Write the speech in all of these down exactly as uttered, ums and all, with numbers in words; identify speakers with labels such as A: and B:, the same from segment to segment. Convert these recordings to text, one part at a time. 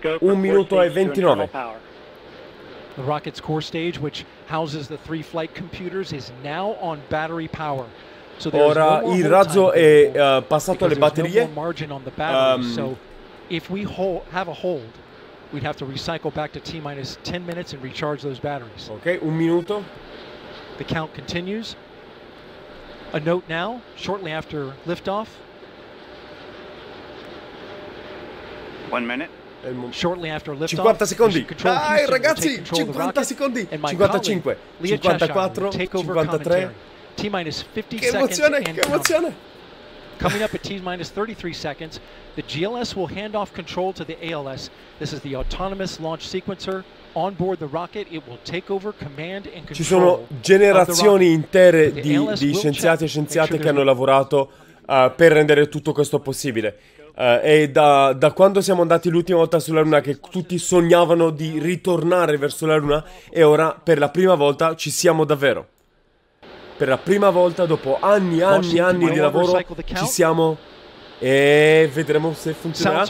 A: un minuto e ventinove.
B: The rocket's core stage, which houses the three flight computers, is now on battery power. So
A: ora
B: no
A: il razzo è uh, passato alle batterie.
B: No margin on the battery. Um, so if we hold, have a hold, we'd have to recycle back to T minus ten minutes and recharge those batteries.
A: Ok, un minuto.
B: The count continues. A note now, shortly after liftoff.
C: One minute.
B: Shortly after liftoff,
A: cinquanta secondi. Dai ragazzi, cinquanta secondi. cinquantacinque, cinquantaquattro, cinquantatré.
B: T-minus fifty
A: che emozione, che emozione.
B: Coming up at T-minus thirty-three seconds, the G L S will hand off control to the A L S. This is the autonomous launch sequencer. On board the rocket, it will take over command and control.
A: Ci sono generazioni intere di, di scienziati e scienziate che hanno lavorato uh, per rendere tutto questo possibile. Uh, e da, da quando siamo andati l'ultima volta sulla Luna, che tutti sognavano di ritornare verso la Luna, e ora per la prima volta ci siamo davvero. Per la prima volta dopo anni, anni, anni di lavoro ci siamo, e vedremo se funzionerà.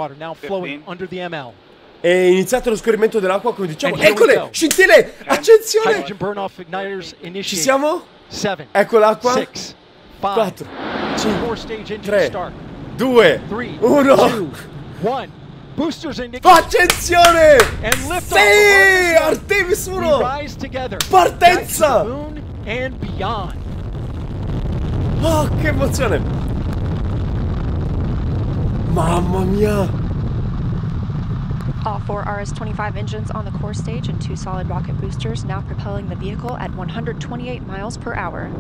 A: È iniziato lo scorrimento dell'acqua, come diciamo. Eccole, scintille, accensione. Ci siamo? Ecco l'acqua. quattro, cinque, tre, due, uno. Accensione! Sì! Artemis uno! Partenza! Oh, che emozione! Mamma mia!
D: All four R S twenty-five engines on the core stage and two solid rocket boosters now propelling the vehicle at one hundred twenty-eight miles per hour.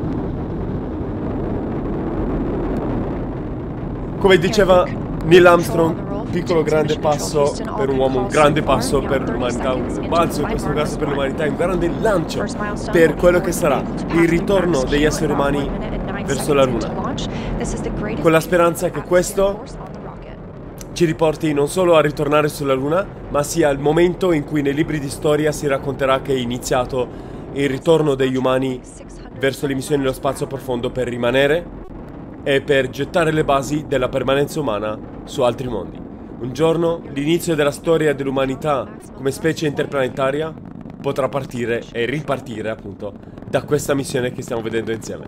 A: Come diceva Neil Armstrong, piccolo grande passo per un uomo, un grande passo per l'umanità, un balzo in questo caso per l'umanità, un grande lancio per quello che sarà il ritorno degli esseri umani verso la Luna, con la speranza che questo ci riporti non solo a ritornare sulla Luna, ma sia il momento in cui nei libri di storia si racconterà che è iniziato il ritorno degli umani verso le missioni nello spazio profondo per rimanere e per gettare le basi della permanenza umana su altri mondi. Un giorno l'inizio della storia dell'umanità come specie interplanetaria potrà partire e ripartire appunto da questa missione che stiamo vedendo insieme.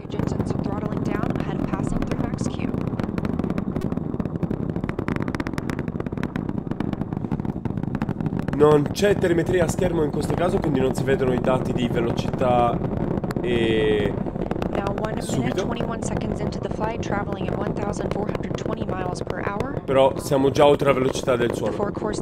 A: Non c'è telemetria a schermo in questo caso, quindi non si vedono i dati di velocità e subito. Però siamo già oltre la velocità del suono.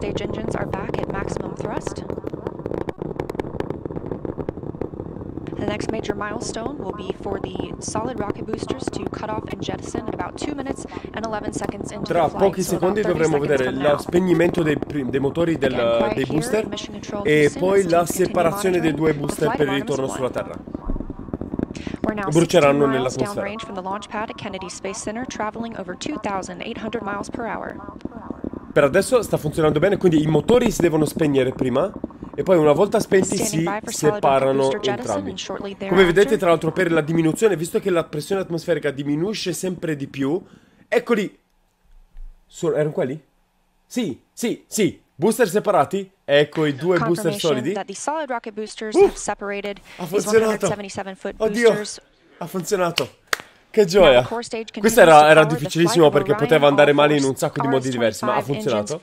D: The next major milestone will be for the solid rocket boosters to cut off and jettison at about two minutes and eleven seconds into
A: Tra
D: the flight.
A: pochi secondi dovremo vedere lo spegnimento dei, dei motori del, dei booster e poi la separazione dei due booster per il ritorno sulla Terra. Bruceranno nell'atmosfera. Per adesso sta funzionando bene, quindi i motori si devono spegnere prima e poi una volta spenti si separano entrambi. Come vedete, tra l'altro, per la diminuzione, visto che la pressione atmosferica diminuisce sempre di più, eccoli. So, erano quelli? Sì, sì, sì. Booster separati. Ecco i due booster solidi. Uh, ha funzionato. Oddio, ha funzionato. Che gioia. Questo era, era difficilissimo perché poteva andare male in un sacco di modi diversi, ma ha funzionato.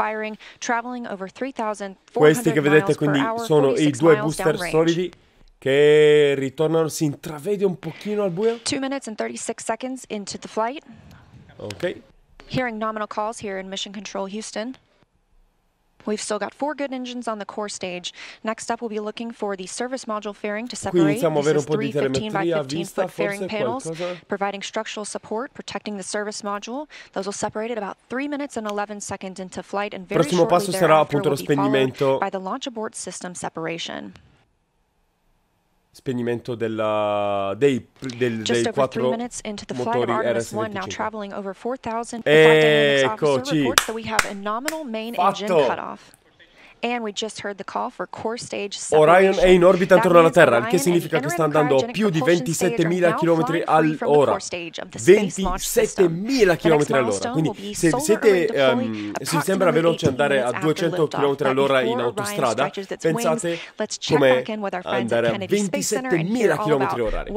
A: Questi che vedete quindi sono i due booster solidi che ritornano, si intravede un pochino al buio.
D: two minutes and thirty-six seconds into the flight.
A: Ok.
D: Hearing nominal calls here in Mission Control Houston. We've still got four good engines on the core stage. Next up, we'll be looking for the service module fairing to separate. This is three fifteen by fifteen foot fairing panels, providing structural support, protecting the service module. Those will separate at about three minutes and eleven seconds into flight, and very
A: Prossimo passo
D: shortly
A: sarà
D: thereafter
A: appunto lo
D: will be followed
A: spegnimento.
D: by the launch abort system separation.
A: Spegnimento della, dei, del, dei quattro motori R S venticinque. Eccoci.
D: Fatto.
A: Orion è in orbita intorno alla Terra, il che significa che sta andando a più di ventisettemila chilometri all'ora. ventisettemila chilometri all'ora. Quindi se siete, um, se sembra veloce andare a duecento chilometri all'ora in autostrada, pensate come andare a ventisettemila chilometri orari.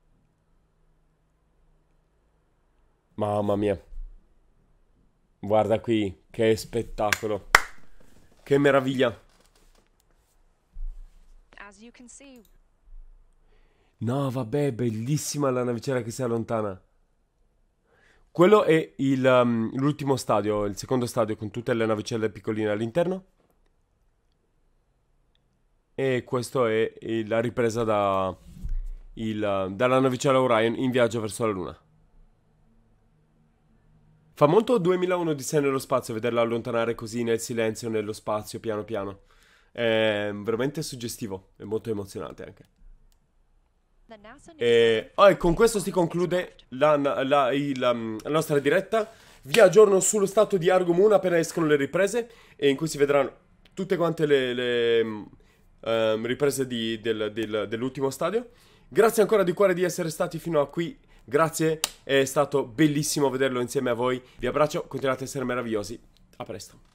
A: Mamma mia. Guarda qui, che spettacolo. Che meraviglia. No, vabbè, bellissima la navicella che si allontana. Quello è il, um, l'ultimo stadio, il secondo stadio con tutte le navicelle piccoline all'interno. E questo è il, la ripresa da, il, dalla navicella Orion in viaggio verso la Luna. Fa molto duemilauno Odissea nello spazio vederla allontanare così nel silenzio, nello spazio, piano piano. È veramente suggestivo e molto emozionante anche. E, oh, e con questo si conclude la, la, il, la, la nostra diretta. Vi aggiorno sullo stato di Argo Moon appena escono le riprese, e in cui si vedranno tutte quante le, le um, riprese di, del, del, dell'ultimo stadio. Grazie ancora di cuore di essere stati fino a qui. Grazie, è stato bellissimo vederlo insieme a voi. Vi abbraccio, continuate a essere meravigliosi. A presto.